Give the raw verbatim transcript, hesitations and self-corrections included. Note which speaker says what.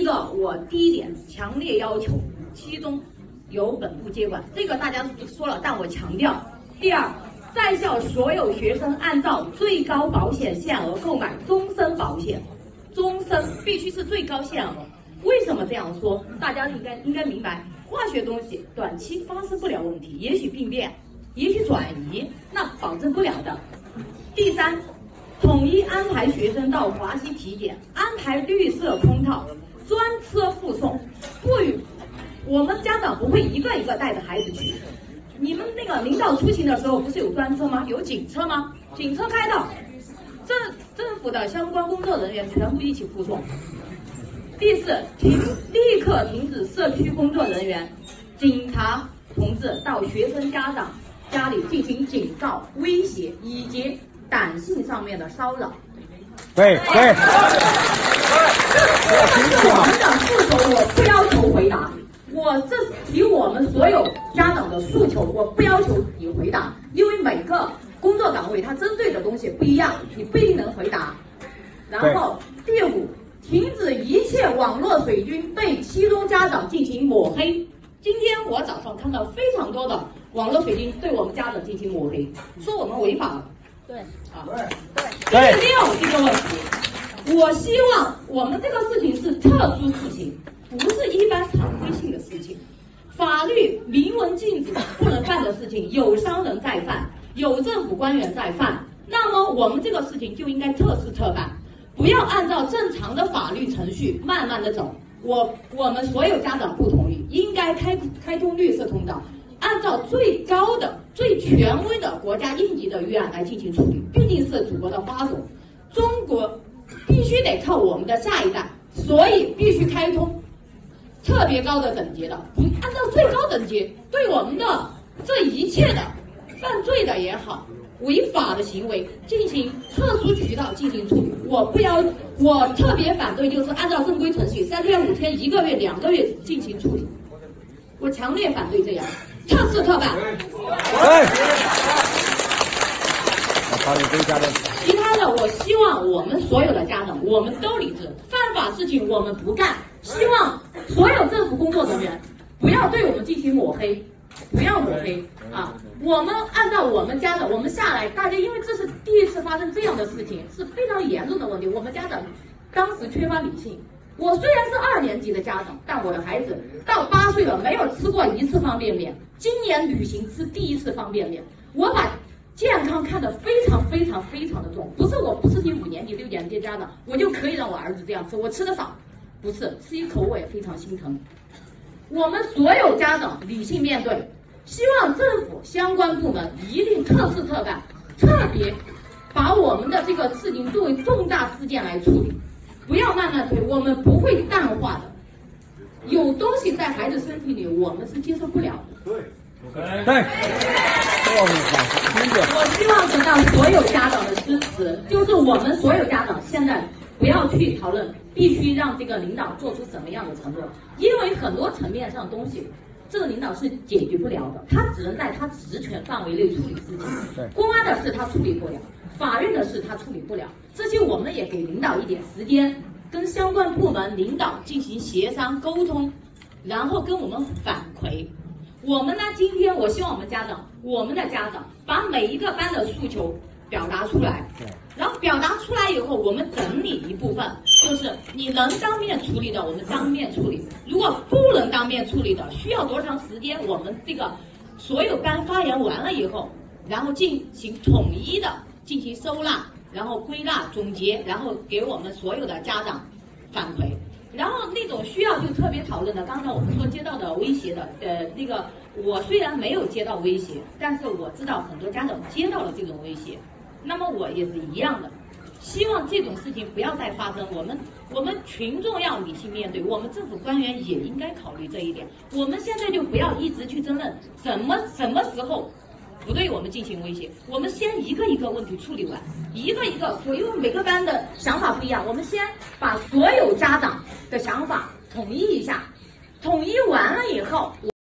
Speaker 1: 个，我第一点强烈要求七中由本部接管，这个大家说了，但我强调。第二，在校所有学生按照最高保险限额购买终身保险，终身必须是最高限额。为什么这样说？大家应该应该明白，化学东西短期发生不了问题，也许病变，也许转移，那保证不了的。第三，统一安排学生到华西体检，安排绿色通道，专车附送，不与我们家长不会一个一个带着孩子去。你们那个领导出行的时候不是有专车吗？有警车吗？警车开到，政政府的相关工作人员全部一起附送。第四，停立刻停止社区工作人员、警察同志到学生家长家里进行警告、威胁以及短信上面的骚扰。
Speaker 2: 对对。
Speaker 1: 这是我们的诉求，我不要求回答。我这提我们所有家长的诉求，我不要求你回答，因为每个工作岗位它针对的东西不一样，你不一定能回答。然后第五，停止一切网络水军对七中家长进行抹黑。今天我早上看到非常多的网络水军对我们家长进行抹黑，说我们违法了。
Speaker 3: 对，
Speaker 1: 啊，
Speaker 3: 对，
Speaker 1: 对。第六这个问题，我希望我们这个事情是特殊事情。不是一般常规性的事情，法律明文禁止不能犯的事情，有商人在犯，有政府官员在犯，那么我们这个事情就应该特事特办，不要按照正常的法律程序慢慢的走。我我们所有家长不同意，应该开开通绿色通道，按照最高的、最权威的国家应急的预案来进行处理。毕竟是祖国的花朵，中国必须得靠我们的下一代，所以必须开通。特别高的等级的，不按照最高等级对我们的这一切的犯罪的也好，违法的行为进行特殊渠道进行处理。我不要，我特别反对就是按照正规程序三天五天一个月两个月进行处理，我强烈反对这样，特事特办。其他的，我希望我们所有的家长，我们都理智，犯法事情我们不干。希望所有政府工作人员不要对我们进行抹黑，不要抹黑啊！我们按照我们家长，我们下来，大家因为这是第一次发生这样的事情，是非常严重的问题。我们家长当时缺乏理性。我虽然是二年级的家长，但我的孩子到八岁了，没有吃过一次方便面，今年旅行吃第一次方便面。我把健康看得非常非常非常的重，不是我不是你五年级六年级的家长，我就可以让我儿子这样吃，我吃的少。不是，吃一口我也非常心疼。我们所有家长理性面对，希望政府相关部门一定特事特办，特别把我们的这个事情作为重大事件来处理，不要慢慢推，我们不会淡化的。有东西在孩子身体里，我们是接受不了的。
Speaker 2: 对，对。
Speaker 1: 我希望得到所有家长的支持，就是我们所有家长现在不要去讨论，必须让这个领导做出什么样的承诺，因为很多层面上的东西，这个领导是解决不了的，他只能在他职权范围内处理事情。公安的事他处理不了，法院的事他处理不了，这些我们也给领导一点时间，跟相关部门领导进行协商沟通，然后跟我们反馈。我们呢，今天我希望我们家长，我们的家长把每一个班的诉求表达出来，然后表达出来以后，我们整理一部分，就是你能当面处理的，我们当面处理；如果不能当面处理的，需要多长时间，我们这个所有班发言完了以后，然后进行统一的进行收纳，然后归纳总结，然后给我们所有的家长反馈。然后那种需要就特别讨论的，刚才我们说接到的威胁的，呃，那个我虽然没有接到威胁，但是我知道很多家长接到了这种威胁，那么我也是一样的，希望这种事情不要再发生。我们我们群众要理性面对，我们政府官员也应该考虑这一点。我们现在就不要一直去争论什么什么时候不对我们进行威胁，我们先一个一个问题处理完，一个一个，因为每个班的想法不一样，我们先把所有家长的想法统一一下，统一完了以后。